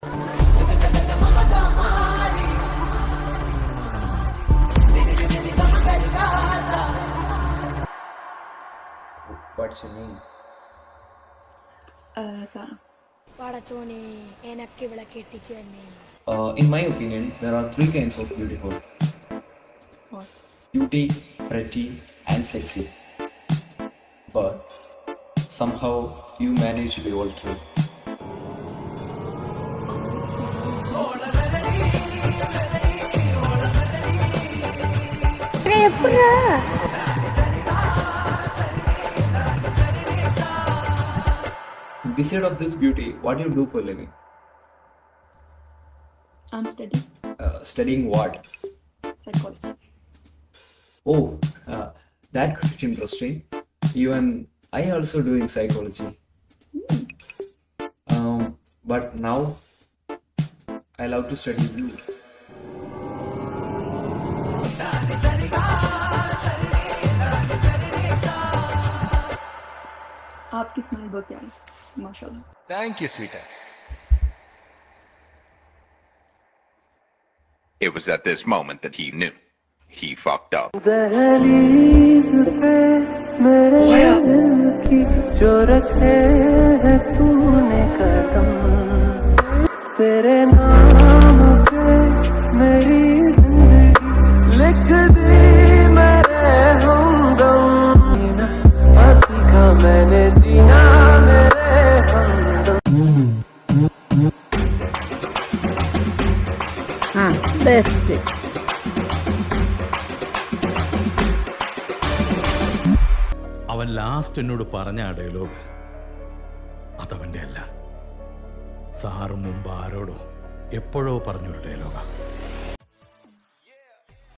What's your name? Sarah. In my opinion, there are three kinds of beautiful: What? beauty, pretty, and sexy. But somehow you manage to be all three. Beside of this beauty, what do you do for a living? I'm studying Studying what? psychology. Oh, that could be interesting. Even I also doing psychology. But now I love to study you. आपकी smile बहुत प्यारी माशाल्लाह. Thank you, sweetheart. It was at this moment that he knew. He fucked up. दहलीज पे मेरे दिल की जो रखे है तूने कदम, तेरे नाम पे मेरी जिंदगी लिख दी मेरे हमदम. सीखा मैंने जीना मेरे हमदम. बेस्ट. അവൻ ലാസ്റ്റ് എന്നോട് പറഞ്ഞ ആ ഡയലോഗ് അതവൻ്റെ അല്ല, സാറും മുമ്പ് ആരോടോ എപ്പോഴോ പറഞ്ഞൊരു ഡയലോഗാണ്.